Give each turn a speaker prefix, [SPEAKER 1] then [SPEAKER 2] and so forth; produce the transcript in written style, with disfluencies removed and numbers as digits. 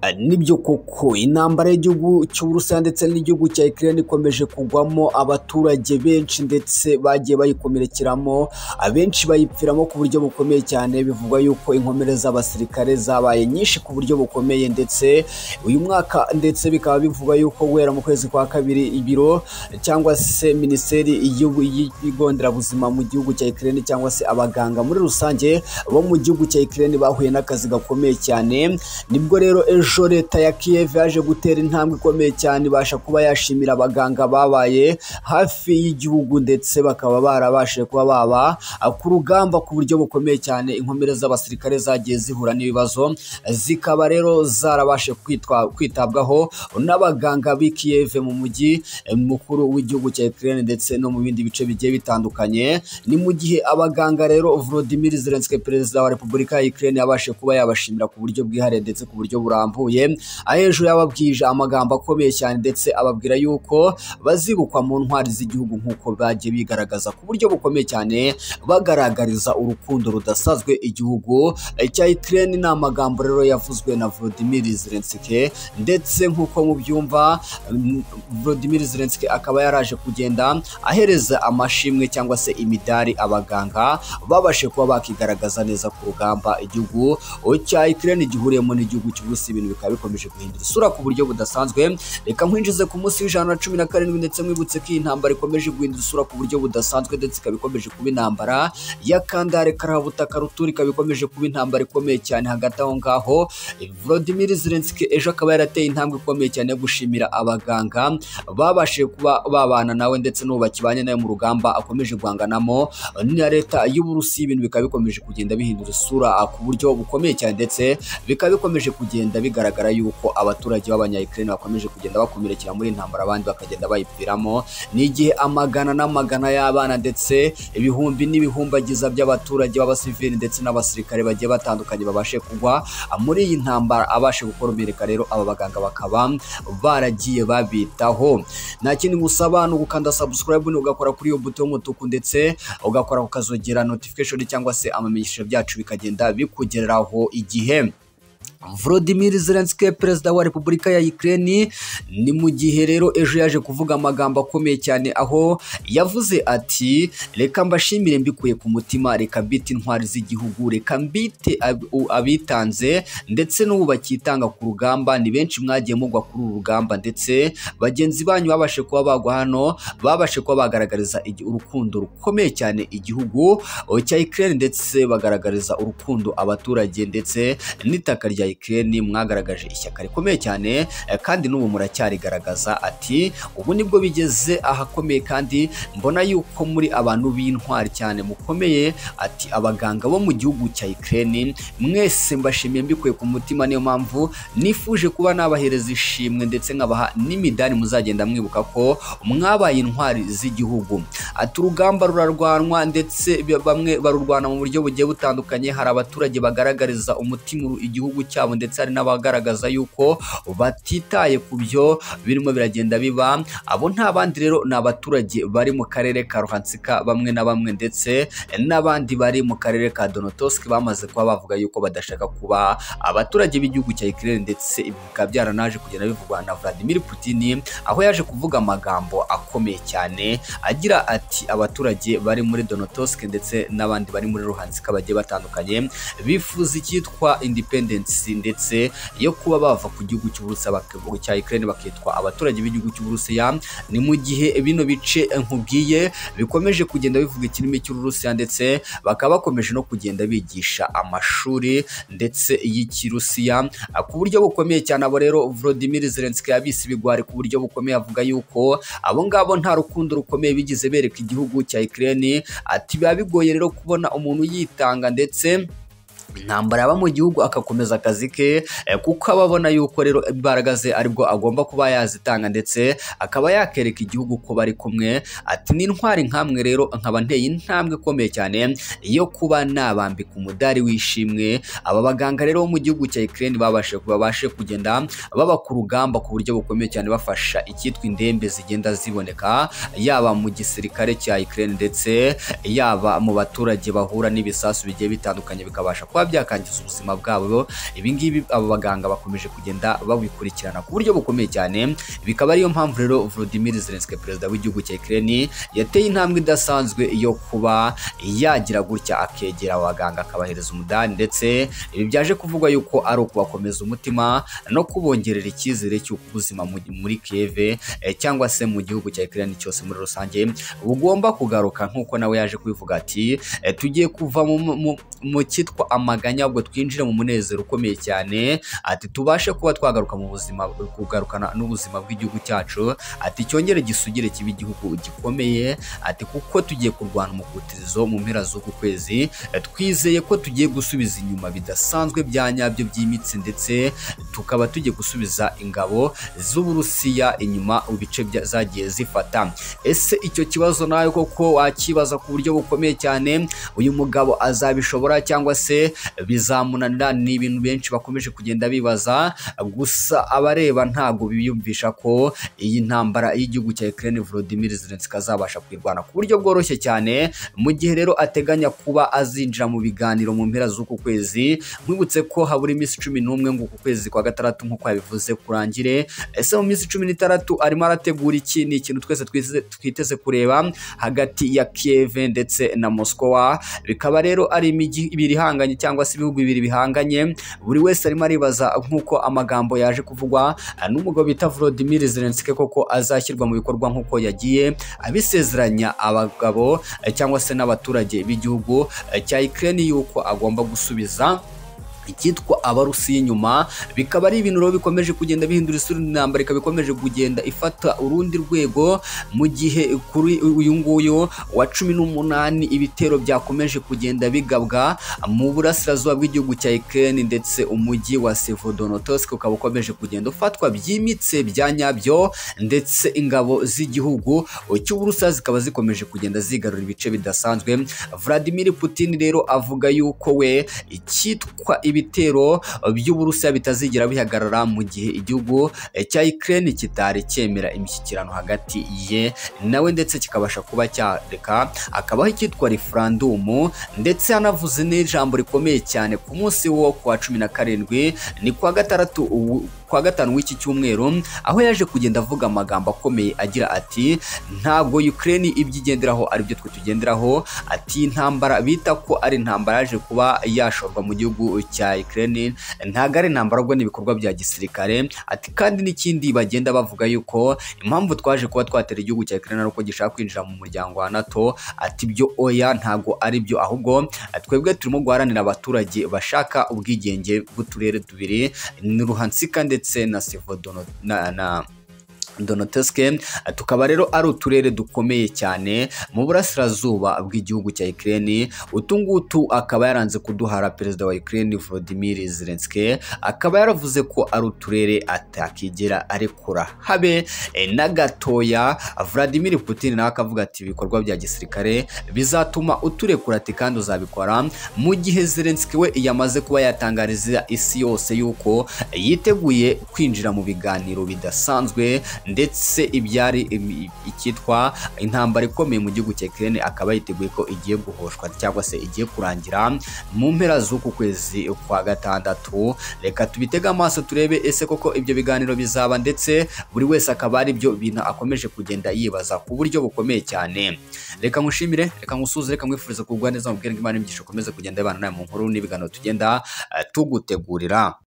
[SPEAKER 1] Nibyo koko intambara y'igihugu cy'Uburusiya ndetse n'igihugu cya Ukraine ikomeje kugwamo abaturage benshi ndetse bagiye bayikomerekeramo, abenshi bayipfiramo ku buryo bukomeye cyane. Bivugwa yuko inkomere z'abasirikare zabaye nyinshi ku buryo bukomeye, ndetse uyu mwaka ndetse bikaba bivugwa yuko guhera mu kwezi kwa kabiri ibiro cyangwa se minisiteri y'ibigo nderabuzima mu gihugu cya Ukraine cyangwa se abaganga muri rusange bo mu gihugu cya Ukraine bahuye n'akazi gakomeye cyane. Nibwo rero ejo leta ya Kiev yaje gutera intambwe ikomeye cyane, ibasha kuba yashimira abaganga babaye hafi y'igihugu ndetse bakaba barabashije kuba baba ku rugamba ku buryo bukomeye cyane. Inkomere z'abasirikare zagiye zihura n'ibibazo, zikaba rero zarabashe kwitabwaho n'abaganga b'i Kiev mu mujyi mukuru w'igihugu cya Ukraine ndetse no mu bindi bice bigiye bitandukanye. Ni mu gihe abaganga rero Volodymyr Zelensky, perezida wa Repubulika ya Ukraine, yabashe kuba yabashimira ku buryo bwihariye ndetse ku buryo burambuye, hejuru yababwije amagambo akomeye cyane ndetse ababwira yuko bazibukwa mu ntwari z'igihugu nk'uko bagiye bigaragaza ku buryo bukomeye cyane, bagaragariza urukundo rudasazwe igihugu cya Ukraine. Ni amagambo rero yavuzwe na Volodymyr Zelensky, ndetse nk'uko mubyumva Volodymyr Zelensky akaba yaraje kugenda ahereza amashimwe cyangwa se imidari abaganga babashe kuba bakigaragaza neza ku rugamba igihugu cya Ukraine gihuriyemo n'igihugu cy'Uburusiya. Ibintu bikaba bikomeje guhindura isura ku buryo budasanzwe. Reka nkwinjize ku munsi w'117 ndetse mwibutse ko iyi ntambara ikomeje guhindura isura ku buryo budasanzwe, ndetse ikaba ikomeje kuba intambara ya Kandare Karabutaka Ruturi, ikaba ikomeje kuba intambara ikomeye cyane. Hagati aho ngaho Volodymyr Zelensky ejo akaba yarateye intambwe ikomeye cyane yo gushimira abaganga babashije kuba babana nawe ndetse n'ubu bakibanye nawe mu rugamba akomeje guhanganamo na leta y'Uburusiya. Ibintu bikaba bikomeje kugenda bihindura isura ku buryo bukomeye cyane, ndetse bikaba bikomeje kugenda bigaragara yuko abaturage b'abanya-Ukraine bakomeje kugenda bakomerekera muri intambara, abandi bakagenda bayipfiramo. Ni igihe amagana n'amagana y'abana ndetse ibihumbi n'ibihumbagiza by'abaturage b'abasivili ndetse n'abasirikare bagiye batandukanye babashe kugwa muri iyi ntambara, abashe gukomereka. Rero aba baganga bakaba baragiye babitaho. Nta kindi ngusaba ni ugukanda subscribe, ugakora kuri iyo buto y'umutuku ndetse ugakora ukazogera notification cyangwa se amamenyesho byacu bikagenda bikugereraho igihe. Volodymyr Zelensky, perezida wa Repubulika ya Ukraine, ni mu gihe rero ejo yaje kuvuga amagambo akomeye cyane, aho yavuze ati reka mbashimire mbikuye ku mutima, reka mbite intwari z'igihugu, reka mbite abitanze ndetse n'ubu bakitanga ku rugamba. Ni benshi mwagiye mugwa kuri uru rugamba, ndetse bagenzi banyu babashe kuba bagwa hano, babashe kuba bagaragariza urukundo rukomeye cyane igihugu cya Ukraine, ndetse bagaragariza urukundo abaturage ndetse n'itaka rya Ukraine. Mwagaragaje ishyaka rikomeye cyane kandi n'ubu muracyarigaragaza. Ati ubu nibwo bigeze ahakomeye kandi mbona yuko muri abantu b'intwari cyane mukomeye. Ati abaganga bo mu gihugu cya Ukraine mwese mbashimiye mbikuye ku mutima, niyo mpamvu nifuje kuba nabahereza ishimwe ndetse nkabaha n'imidari muzagenda mwibuka ko mwabaye intwari z'igihugu. Ati urugamba rurarwanwa ndetse bamwe barurwana mu buryo bugiye butandukanye. Hari abaturage bagaragariza umutima igihugu cyabo, ndetse hari n'abagaragaza yuko batitaye ku byo birimo biragenda biba. Abo nta bandi rero ni abaturage bari mu karere ka Luhansk bamwe na bamwe, ndetse n'abandi bari mu karere ka Donetsk bamaze kuba bavuga yuko badashaka kuba abaturage b'igihugu cya Ukraine, ndetse bikaba byaranaje kugenda bivugwa na Vladimir Putin, aho yaje kuvuga amagambo akomeye cyane agira ati abaturage bari muri Donetsk ndetse n'abandi bari muri Luhansk bagiye batandukanye bifuza icyitwa independence ndetse yo kuba bava ku gihugu cy'Uburusiya cya Ukraine bakitwa abaturage b'igihugu cy'Uburusiya. Ni mu gihe bino bice nkubwiye bikomeje kugenda bivuga ikirimi cy'Uburusiya, ndetse bakaba bakomeje no kugenda bigisha amashuri ndetse y'Ikirusiya ku buryo bukomeye cyane. Abo rero Volodymyr Zelensky yabise ibigwari ku buryo bukomeye, avuga yuko abo ngabo nta rukundo rukomeye bigize bereka igihugu cya Ukraine. Ati biba bigoye rero kubona umuntu yitanga ndetse intambara yaba mu gihugu akakomeza akazi ke, kuko ababona yuko rero imbaraga ze aribwo agomba kuba yazitanga ndetse akaba yakereka igihugu ko bari kumwe. Ati n'intwari nkamwe rero nkaba nteye intambwe ikomeye cyane yo kuba nabambika umudari wishimwe. Aba baganga rero mu gihugu cya Ukraine babashe kugenda baba ku rugamba ku buryo bukomeye cyane, bafasha icyitwa indembe zigenda ziboneka yaba mu gisirikare cya Ukraine ndetse yaba mu baturage bahura n'ibisasu bigiye bitandukanye, bikabasha kuba byakangiza ubuzima bwabo. Ibi ngibi abo baganga bakomeje kugenda babikurikirana ku buryo bukomeye cyane. Bikaba ariyo mpamvu rero Volodymyr Zelensky, perezida w'igihugu cya Ukraine, yateye intambwe idasanzwe yo kuba yagira gutya akegera abaganga akabahereza umudani, ndetse ibi byaje kuvugwa yuko ari ukubakomeza umutima no kubongerera icyizere cy'uko ubuzima muri Kiev cyangwa se mu gihugu cya Ukraine cyose muri rusange bugomba kugaruka, nk'uko nawe yaje kubivuga ati tugiye kuva mu cyitwa amaganya ahubwo twinjire mu munezero ukomeye cyane, ati tubashe kuba twagaruka mu buzima, kugarukana n'ubuzima bw'igihugu cyacu, ati cyongere gisugire kibe igihugu gikomeye, ati kuko tugiye kurwana umukutirizo mu mpera z'uku kwezi, twizeye ko tugiye gusubiza inyuma bidasanzwe bya nyabyo by'imitsi, ndetse tukaba tugiye gusubiza ingabo z'Uburusiya inyuma ibice zagiye zifata. Ese icyo kibazo nawe koko wakibaza ku buryo bukomeye cyane, uyu mugabo azabishobora cyangwa se bizamunanira? Ni ibintu benshi bakomeje kugenda bibaza, gusa abareba ntago biyumvisha ko iyi ntambara y'igihugu cya Ukraine Volodymyr Zelensky azabasha kwirwana ku buryo bworoshye cyane, mu gihe rero ateganya kuba azinjira mu biganiro mu mpera z'uku kwezi. Mwibutse ko habura iminsi 11 ngo uku kwezi kwa gatandatu nk'uko yabivuze kurangire. Ese mu minsi 16 arimo arategura iki? Ni ikintu twese twiteze kureba hagati ya Kiev ndetse na Moscow. Bikaba rero ari imijyi ibiri ihanganye cyangwa se ibihugu bibiri bihanganye, buri wese arimo aribaza nk'uko amagambo yaje kuvugwa n'umugabo bita Volodymyr Zelensky koko azashyirwa mu bikorwa nk'uko yagiye abisezeranya abagabo cyangwa se n'abaturage b'igihugu cya Ukraine yuko agomba gusubiza icyitwa Abarusiya inyuma. Bikaba ari ibintu rero bikomeje kugenda bihindura isura, intambara ikaba ikomeje kugenda ifata urundi rwego, mu gihe kuri uyu nguyu wa 18 ibitero byakomeje kugenda bigabwa mu burasirazuba bw'igihugu cya Ukraine, ndetse umujyi wa Severodonetsk ukaba ukomeje kugenda ufatwa byimitse bya nyabyo, ndetse ingabo z'igihugu cy'Uburusiya zikaba zikomeje kugenda zigarura ibice bidasanzwe. Vladimir Putin rero avuga yuko we icyitwa ibitero by'Uburusiya bitazigera bihagarara mu gihe igihugu cya Ukraine kitari cyemera imishyikirano hagati ye nawe, ndetse kikabasha kuba cyareka akabaho icyitwa referendum, ndetse anavuze n'ijambo rikomeye cyane ku munsi wo kwa 17 ni kwa gatanu w'iki cyumweru, aho yaje kugenda avuga amagambo akomeye agira ati ntabwo Ukraine ibyigenderaho ari byo twe tugenderaho, ati intambara bita ko ari intambara yaje kuba yashorwa mu gihugu cya Ukraine ntabwo ari intambara ahubwo n'ibikorwa bya gisirikare. Ati kandi n'ikindi bagenda bavuga yuko impamvu twaje kuba twatera igihugu cya Ukraine ari uko gishaka kwinjira mu muryango wa NATO, ati byo oya ntabwo ari byo, ahubwo twebwe turimo guharanira abaturage bashaka ubwigenge bw'uturere tubiri ni Luhansk ndetse na Donetsk, tukaba rero ari uturere dukomeye cyane mu burasirazuba bw'igihugu cya Ukraine. Utungutu akaba yaranze kuduhara perezida wa Ukraine Volodymyr Zelensky, akaba yaravuze ko ari uturere atakigera arekura habe na gatoya. Vladimir Putin nawe akavuga ati ibikorwa bya gisirikare bizatuma uturekura, ati kandi uzabikora, mu gihe Zelensky we yamaze kuba yatangariza isi yose yuko yiteguye kwinjira mu biganiro bidasanzwe, ndetse ibyari icyitwa intambara ikomeye mu gihugu cya Ukraine akaba yiteguye ko igiye guhoshwa cyangwa se igiye kurangira mu mpera z'uku kwezi kwa gatandatu. Reka tubitege amaso turebe ese koko ibyo biganiro bizaba, ndetse buri wese akaba ari byo bintu akomeje kugenda yibaza ku buryo bukomeye cyane. Reka ngushimire, reka ngusuze, reka mwifuriza kugwa neza, mubwire ngo Imana imigisha ikomeze kugenda ibana nawe mu nkuru n'ibiganiro tugenda tugutegurira.